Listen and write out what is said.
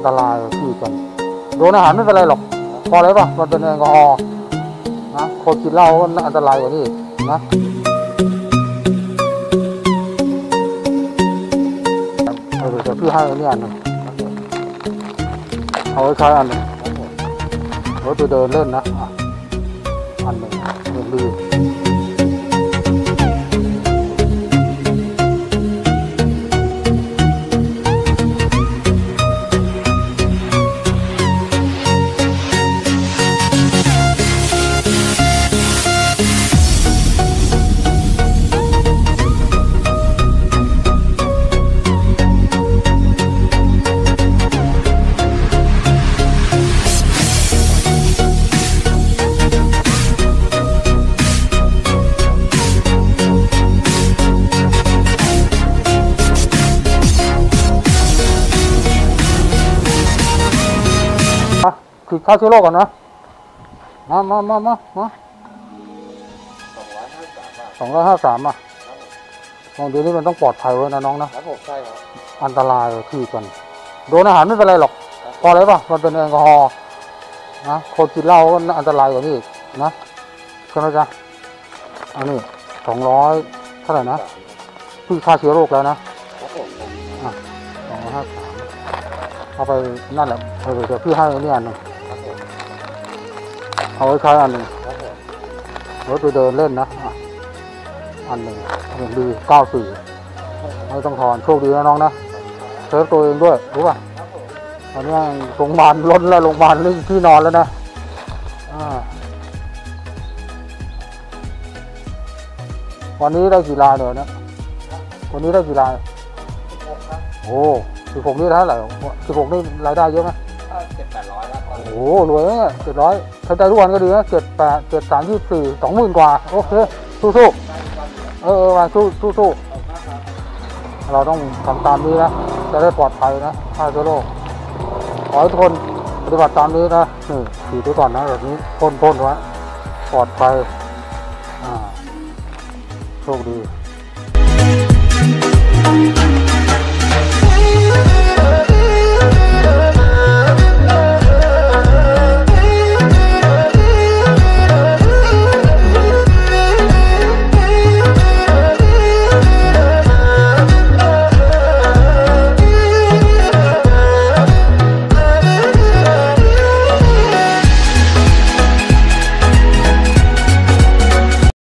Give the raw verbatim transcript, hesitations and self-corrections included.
ตรายที่กันโดนอาหารไม่เป็นไรหรอกพออะไรป่ะมันเป็นแอลกอฮอล์นะคนกินเหล้าก็อันตรายกว่านี้นะเดี๋ยวพี่ให้อันนี้อันหนึ่งเอาไว้ใช้อันหนึ่งไว้ไปเดินเล่นนะอันหนึ่งหนึ่งดีคือฆ่าเชื้อโรคก่อนนะมามามามามาสองร้อยห้าสามอ่ะตรงนี้มันต้องปลอดภัยไว้นะน้องนะครับผมใช่ครับอันตรายที่กันโดนอาหารไม่เป็นไรหรอกพออะไรป่ะมันเป็นแอลกอฮอล์นะคนกินเหล้าก็อันตรายกว่านี้นะใช่ไหมจ๊ะอันนี้สองร้อยเท่าไหร่นะพี่ฆ่าเชื้อโรคแล้วนะอ่ะสองร้อยห้าสามเอาไปนั่นแหละเดี๋ยวพี่ให้อันนี้อันหนึ่งเอาไว้ใช้อันหนึ่งไว้ไปเดินเล่นนะอันหนึ่งอย่างดีเก้าสี่ไม่ต้องถอนโชคดีนะน้องนะเซฟตัวเองด้วยรู้ป่ะตอนนี้โรงพยาบาลล้นแล้วโรงพยาบาลนี่ที่นอนแล้วนะวันนี้ได้กี่รายเดี๋ยวนะวันนี้ได้กี่รายโอ้สิบหกนี่เท่าไหร่สิบหกนี่รายได้เยอะไหมเจ็ดแปดร้อยแล้วโอ้รวยเนี่ยเจ็ดร้อยใช้ได้ทุกวันก็ดีนะเจ็ดแปดเจ็ดสามยี่สี่สองหมื่นกว่าโอเคสู้สู้เออมาสู้สู้สู้เราต้องทำตามนี้นะจะได้ปลอดภัยนะฆ่าเชื้อโรคขอให้ทุกคนปฏิบัติตามนี้นะนี่ฉีดไว้ก่อนนะแบบนี้พ่นพ่นไว้ปลอดภัยอ่าโชคดี